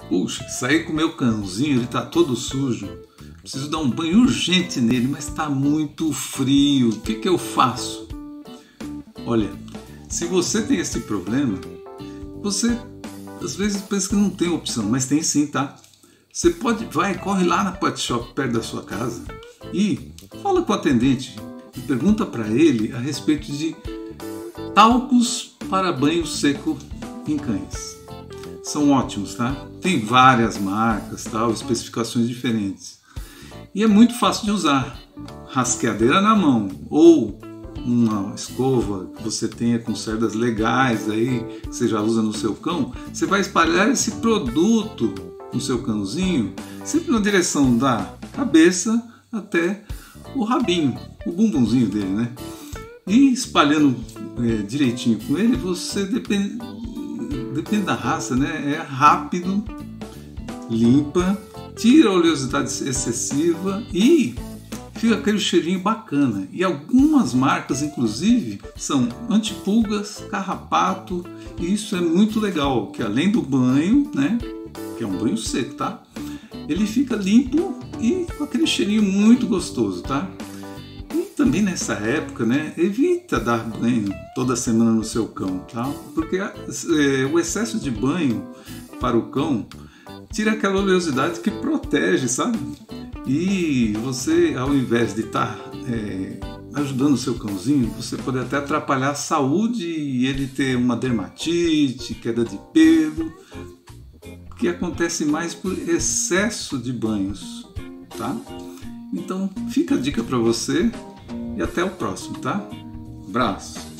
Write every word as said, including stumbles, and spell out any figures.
Puxa, saí com o meu cãozinho, ele tá todo sujo. Preciso dar um banho urgente nele, mas está muito frio. O que que eu faço? Olha, se você tem esse problema, você às vezes pensa que não tem opção, mas tem sim, tá? Você pode, vai, corre lá na Pet Shop perto da sua casa e fala com o atendente e pergunta para ele a respeito de talcos para banho seco em cães. São ótimos, tá? Tem várias marcas, tal, especificações diferentes. E é muito fácil de usar. Rasqueadeira na mão ou uma escova que você tenha com cerdas legais aí, que você já usa no seu cão, você vai espalhar esse produto no seu cãozinho, sempre na direção da cabeça até o rabinho, o bumbumzinho dele, né? E espalhando é, direitinho com ele, você depende, depende da raça, né? É rápido, limpa, tira a oleosidade excessiva e fica aquele cheirinho bacana. E algumas marcas, inclusive, são antipulgas, carrapato, e isso é muito legal, que além do banho, né? Que é um banho seco, tá? Ele fica limpo e com aquele cheirinho muito gostoso, tá? E também nessa época, né? Evita dar banho toda semana no seu cão, tá? Porque é, o excesso de banho para o cão tira aquela oleosidade que protege, sabe? E você, ao invés de estar é, ajudando o seu cãozinho, você pode até atrapalhar a saúde e ele ter uma dermatite, queda de pelo, que acontece mais por excesso de banhos, tá? Então fica a dica para você e até o próximo, tá? Abraço!